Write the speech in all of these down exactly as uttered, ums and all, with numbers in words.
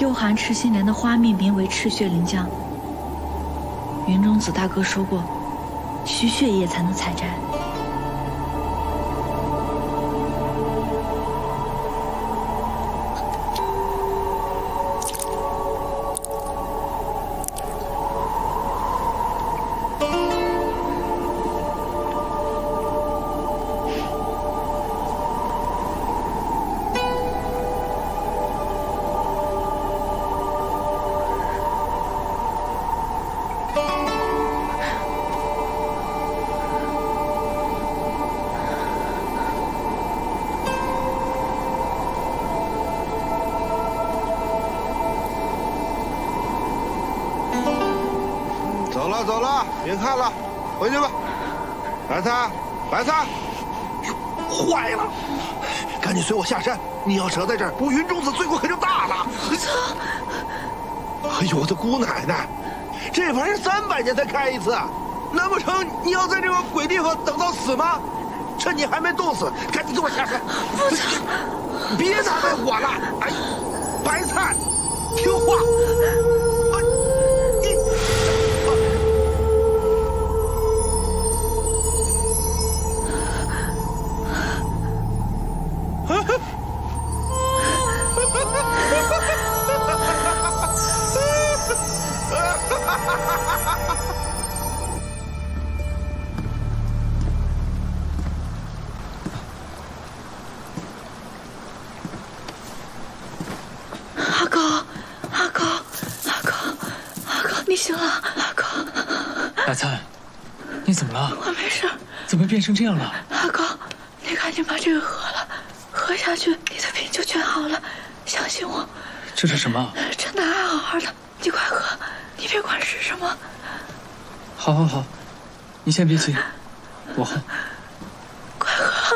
幽寒赤心莲的花蜜名为赤血灵浆。云中子大哥说过，需血液才能采摘。 走了，别看了，回去吧。白菜，白菜， 坏了！赶紧随我下山！你要折在这儿，我云中子罪过可就大了。 我操！ 哎呦，我的姑奶奶，这玩意儿三百年才开一次，难不成你要在这个鬼地方等到死吗？趁你还没冻死，赶紧给我下山！ 不走， 别难为我了。哎，白菜，听话。 阿狗，阿狗，阿狗，阿狗，你醒了，阿狗。 白菜，你怎么了？ 我没事。 怎么变成这样了？ 阿狗，你赶紧把这个喝了，喝下去，你的病就全好了。相信我。 这是什么？ 真的还好好的，你快喝，你别管是什么。 好，好，好，你先别急，我喝。 快喝。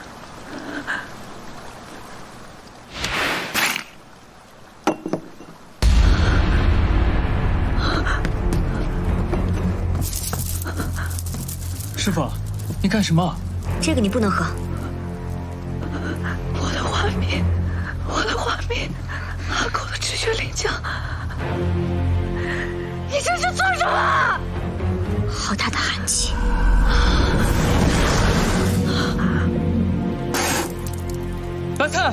师傅，你干什么？ 这个你不能喝。 我的花蜜，我的花蜜，阿狗的赤血灵浆，你这是做什么？ 好大的寒气！ 白菜，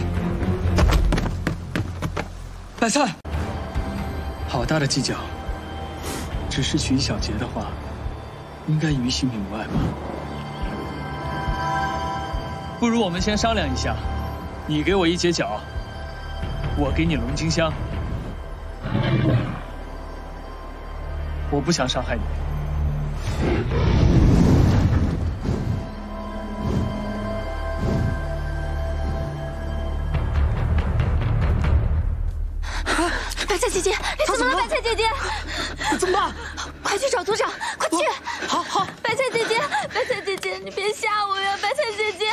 白菜，好大的计较！只是取一小节的话。 应该于心明外吧。不如我们先商量一下，你给我一截脚，我给你龙金香。我不想伤害你。 白菜姐姐，你怎么了？白菜姐姐， 怎么办？ 快去找组长，快去！ 好好， 白菜姐姐，白菜姐姐，你别吓我呀，白菜姐姐。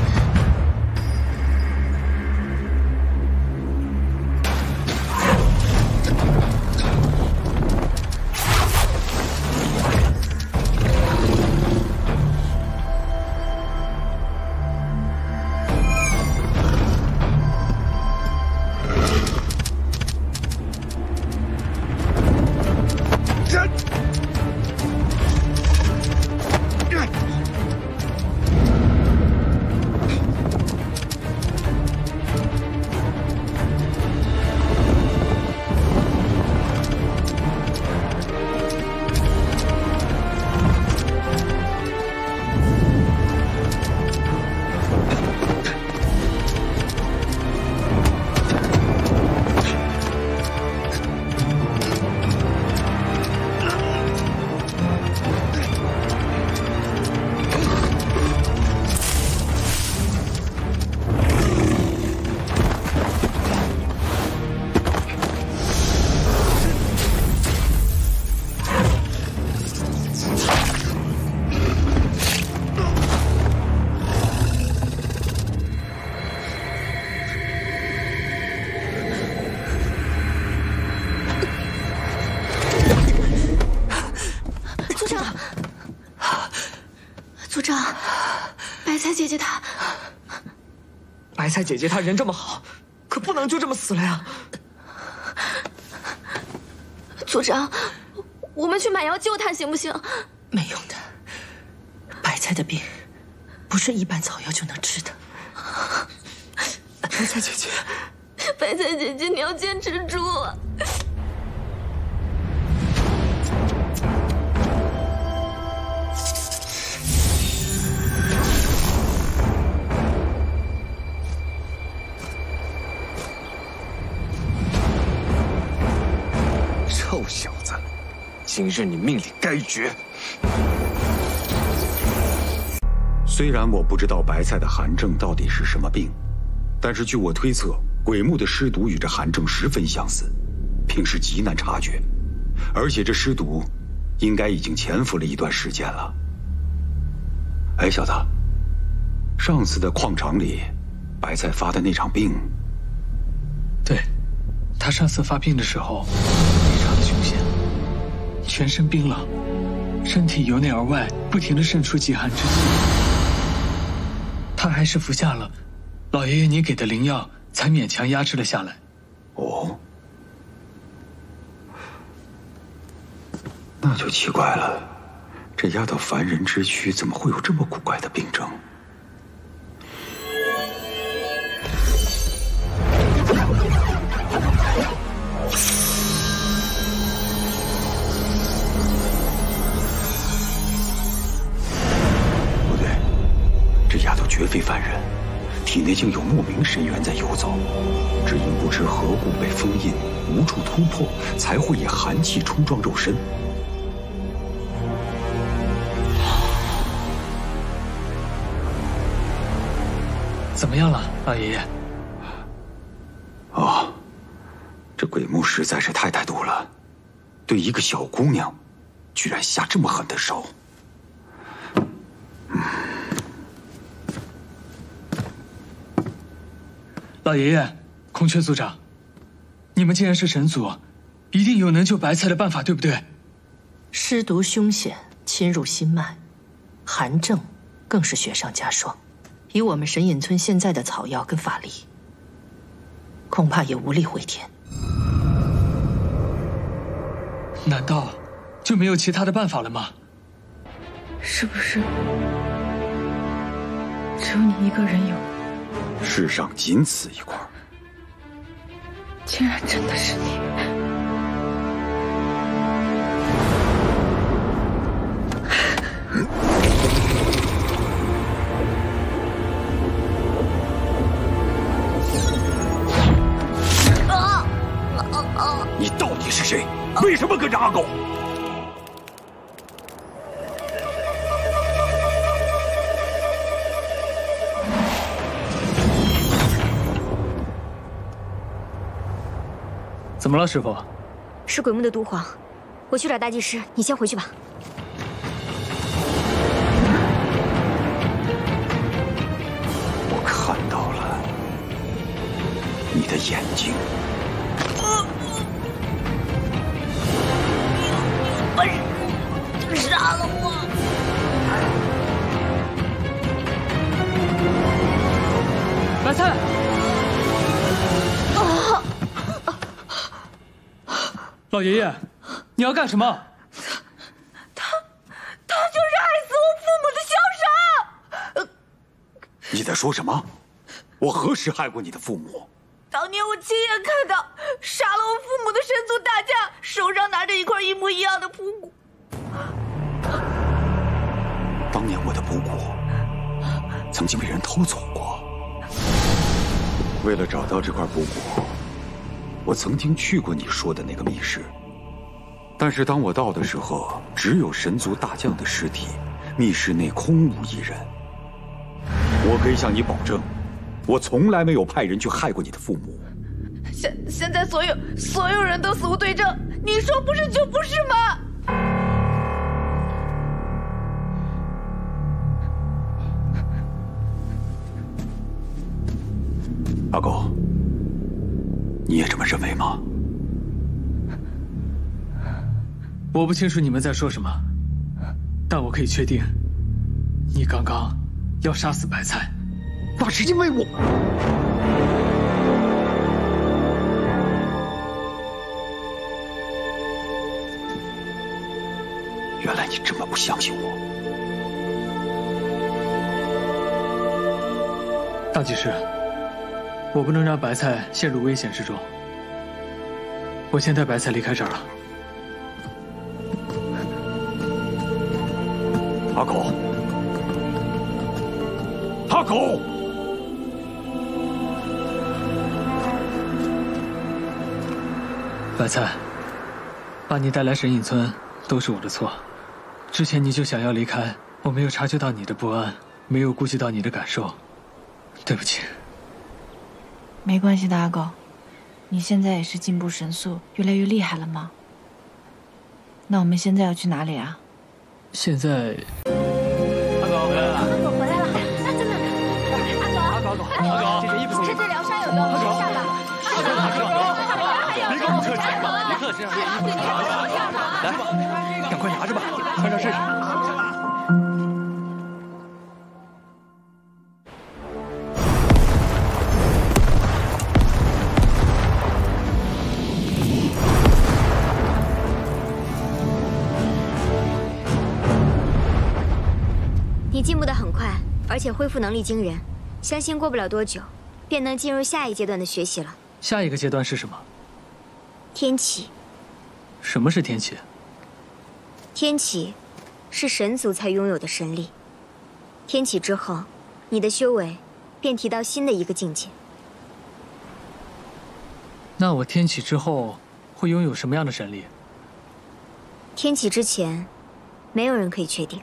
组长，白菜姐姐她， 白菜姐姐她人这么好，可不能就这么死了呀！ 组长，我们去买药救他行不行？ 没用的，白菜的病不是一般草药就能治的。白菜姐姐， 白菜姐姐，你要坚持住啊！ 臭小子，今日你命里该绝！ 虽然我不知道白菜的寒症到底是什么病，但是据我推测，鬼木的尸毒与这寒症十分相似，平时极难察觉，而且这尸毒应该已经潜伏了一段时间了。哎，小子，上次的矿场里，白菜发的那场病， 对，他上次发病的时候非常的凶险，全身冰冷，身体由内而外不停地渗出极寒之气。他还是服下了老爷爷你给的灵药，才勉强压制了下来。 哦，那就奇怪了，这丫头凡人之躯怎么会有这么古怪的病症？不对，这丫头绝非凡人，体内竟有莫名神元在游走，只因不知何故被封印，无处突破，才会以寒气冲撞肉身。 怎么样了，老爷爷？ 哦，这鬼木实在是太歹毒了，对一个小姑娘，居然下这么狠的手。嗯， 老爷爷，孔雀组长，你们既然是神族，一定有能救白菜的办法，对不对？ 尸毒凶险，侵入心脉，寒症更是雪上加霜。以我们神隐村现在的草药跟法力，恐怕也无力回天。 难道就没有其他的办法了吗？ 是不是只有你一个人有？ 世上仅此一块， 竟然真的是你！ 你到底是谁？为什么跟着阿狗？ 怎么了，师傅？ 是鬼木的毒皇，我去找大祭司，你先回去吧。 我看到了你的眼睛。 杀了我！ 白菜！老爷爷，你要干什么？ 他，他就是害死我父母的凶手！ 你在说什么？我何时害过你的父母？ 当年我亲眼看到杀了我父母的神族大将，手上拿着一块一模一样的扑骨。 当年我的卜骨曾经被人偷走过，为了找到这块卜骨，我曾经去过你说的那个密室，但是当我到的时候，只有神族大将的尸体，密室内空无一人。我可以向你保证，我从来没有派人去害过你的父母。 现现在所有所有人都死无对证，你说不是就不是吗？ 阿狗，你也这么认为吗？ 我不清楚你们在说什么，但我可以确定，你刚刚要杀死白菜， 那是因为我。 你这么不相信我。 大祭司，我不能让白菜陷入危险之中。我先带白菜离开这儿了。 阿狗，阿狗！ 白菜，把你带来神隐村都是我的错。之前你就想要离开，我没有察觉到你的不安，没有顾及到你的感受，对不起。 没关系的，阿狗，你现在也是进步神速，越来越厉害了吗？那我们现在要去哪里啊？ 现在， 阿狗回来了， 阿狗回来了，那真的，阿狗， 阿狗，阿狗，这件衣服这对疗伤有用， 阿狗， 下吧。 阿狗，别跟我客气，别客气，这衣服来，赶快拿着吧，穿上试试。 你进步得很快，而且恢复能力惊人，相信过不了多久，便能进入下一阶段的学习了。 下一个阶段是什么？ 天启。 什么是天启？ 天启是神族才拥有的神力。天启之后，你的修为便提到新的一个境界。 那我天启之后会拥有什么样的神力？ 天启之前，没有人可以确定。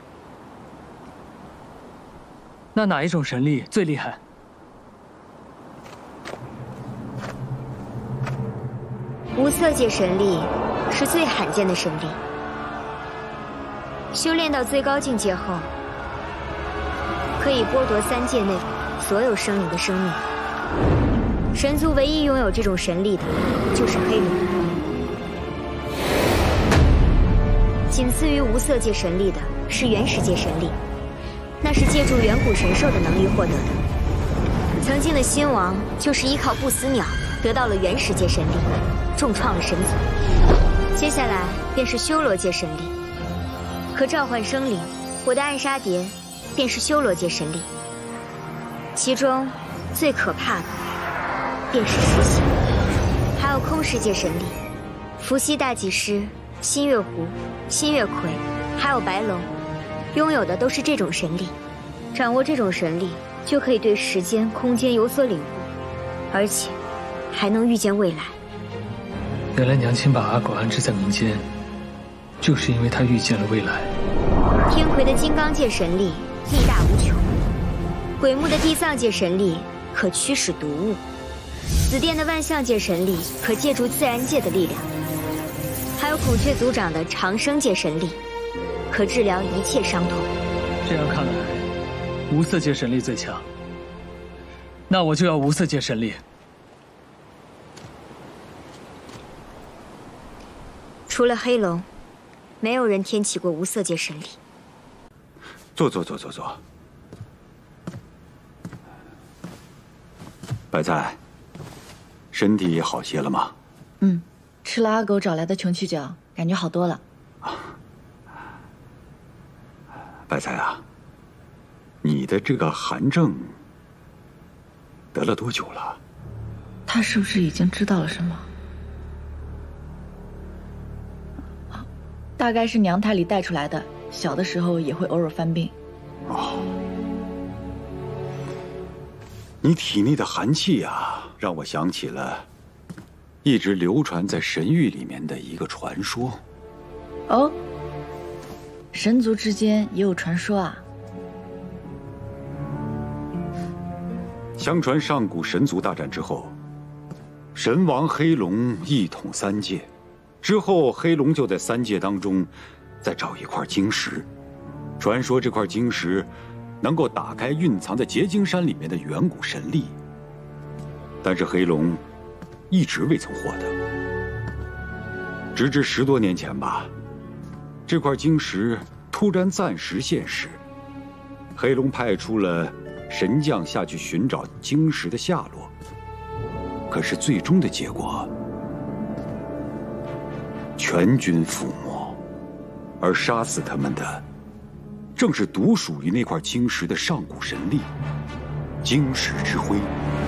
那哪一种神力最厉害？ 无色界神力是最罕见的神力，修炼到最高境界后，可以剥夺三界内所有生灵的生命。神族唯一拥有这种神力的，就是黑龙。仅次于无色界神力的是原始界神力，那是借助远古神兽的能力获得的。曾经的新王就是依靠不死鸟得到了原始界神力，重创了神族。接下来便是修罗界神力，可召唤生灵。我的暗杀蝶便是修罗界神力，其中最可怕的便是伏羲，还有空世界神力。伏羲大祭司、新月狐、新月葵，还有白龙，拥有的都是这种神力。掌握这种神力，就可以对时间、空间有所领悟，而且还能预见未来。 原来娘亲把阿狗安置在民间，就是因为她预见了未来。 天魁的金刚界神力力大无穷，鬼木的地藏界神力可驱使毒物，紫电的万象界神力可借助自然界的力量，还有孔雀族长的长生界神力，可治疗一切伤痛。 这样看来，无色界神力最强。那我就要无色界神力。 除了黑龙，没有人天启过无色界神力。 坐坐坐坐坐。白菜，身体好些了吗？ 嗯，吃了阿狗找来的穷奇角，感觉好多了。 白菜啊，你的这个寒症得了多久了？ 他是不是已经知道了什么？大概是娘胎里带出来的，小的时候也会偶尔犯病。 哦，你体内的寒气啊，让我想起了一直流传在神域里面的一个传说。 哦，神族之间也有传说啊。 相传上古神族大战之后，神王黑龙一统三界，之后黑龙就在三界当中再找一块晶石，传说这块晶石能够打开蕴藏在结晶山里面的远古神力，但是黑龙一直未曾获得，直至十多年前吧，这块晶石突然暂时现世，黑龙派出了神将下去寻找晶石的下落，可是最终的结果全军覆没。 而杀死他们的，正是独属于那块晶石的上古神力——晶石之辉。